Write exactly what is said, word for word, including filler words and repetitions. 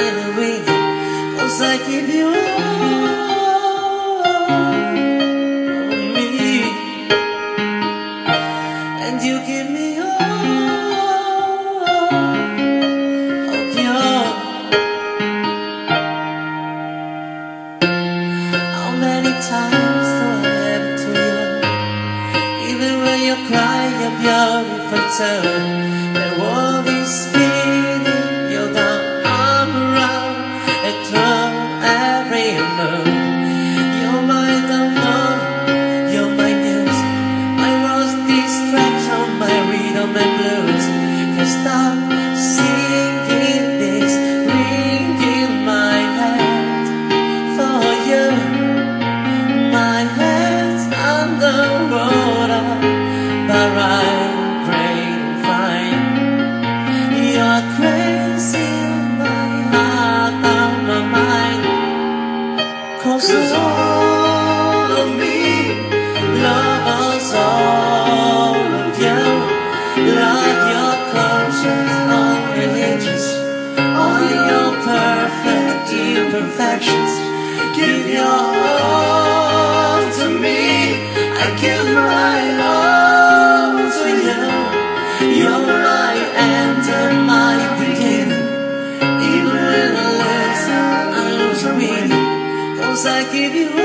find a reason, 'cause I give you all of me, and you give me all of you. How many times do I ever tell you, even when you cry, you're beautiful too. The world is spinning you down, I'm around and through every move. You're my downfall, you're my news, my worst distraction, my rhythm and blues. Can't stop singing this, ringing my head for you. My head's underwater, but I'm great and fine. You're crazy in my heart, on my mind. 'Cause all of me loves all of you. Love your cultures, all religions, all your perfect imperfections. Give your all to me, I give my all to you. You're my end and my beginning, even when I lose, I lose a meaning, 'cause I give you